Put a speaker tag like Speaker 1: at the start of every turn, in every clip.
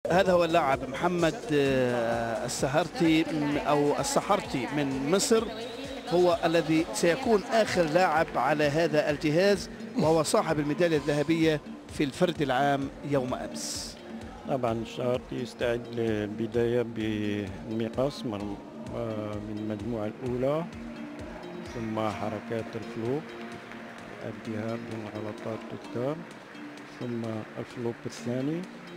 Speaker 1: هذا هو اللاعب محمد السهرتي أو السحرتي من مصر، هو الذي سيكون آخر لاعب على هذا الجهاز، وهو صاحب الميدالية الذهبية في الفرد العام يوم أمس.
Speaker 2: طبعا السهرتي يستعد للبداية بالمقص من المجموعة الأولى، ثم حركات الفلوب، الذهاب من غلطات تذكر، ثم الفلوب الثاني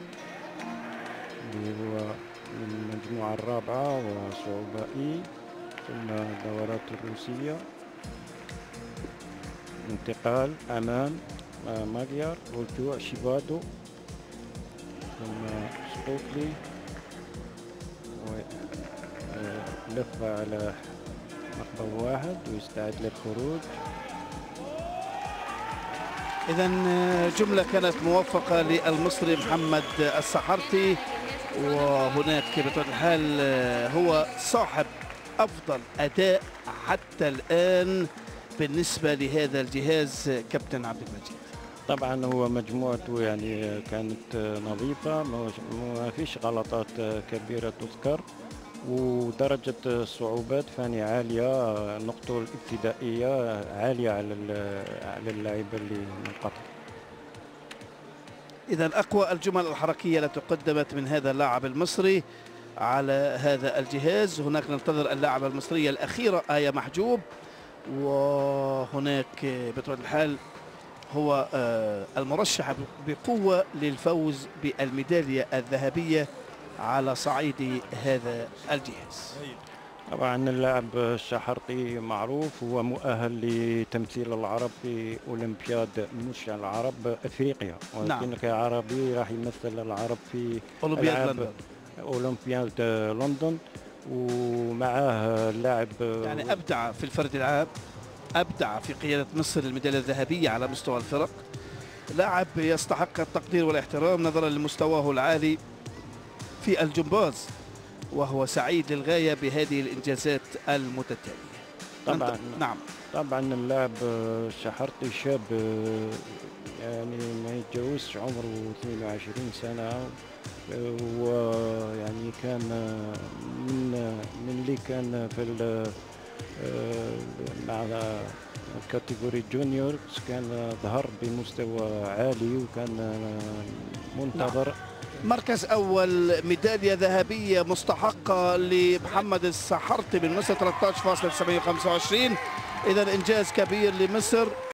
Speaker 2: اللي هو من المجموعة الرابعة وصعوبة إي، ثم الدورات الروسية، انتقال أمان ماجيار، رجوع شيبادو، ثم سقوطلي، ولفة على مقبض واحد ويستعد للخروج.
Speaker 1: إذا جملة كانت موفقة للمصري محمد السحرتي، وهناك بطبيعة الحال هو صاحب أفضل أداء حتى الآن بالنسبة لهذا الجهاز كابتن عبد المجيد.
Speaker 2: طبعا هو مجموعته يعني كانت نظيفة، ما فيش غلطات كبيرة تذكر، ودرجة الصعوبات فاني عالية، نقطته الابتدائية عالية على اللاعب اللي من قطر.
Speaker 1: إذا أقوى الجمل الحركية التي قدمت من هذا اللاعب المصري على هذا الجهاز. هناك ننتظر اللاعبة المصرية الأخيرة آية محجوب، وهناك بطبيعة الحال هو المرشح بقوة للفوز بالميدالية الذهبية على صعيد هذا الجهاز.
Speaker 2: طبعا اللاعب السحرتي معروف، هو مؤهل لتمثيل العرب في أولمبياد مش العرب أفريقيا، ولكن كعربي راح يمثل العرب في أولمبياد لندن. ومعاه اللاعب
Speaker 1: يعني أبدع في الفرد العام، أبدع في قيادة مصر للميدالية الذهبية على مستوى الفرق، لاعب يستحق التقدير والاحترام نظرا لمستواه العالي في الجمباز، وهو سعيد للغاية بهذه الإنجازات المتتالية.
Speaker 2: طبعا اللاعب السحرتي شاب، يعني ما يتجاوزش عمره 22 سنة، ويعني كان من اللي كان في مع الكاتيجوري جونيور كان ظهر بمستوى عالي، وكان منتظر.
Speaker 1: مركز أول، ميدالية ذهبية مستحقة لمحمد السحرتي من مصر 13.725. إذا إنجاز كبير لمصر.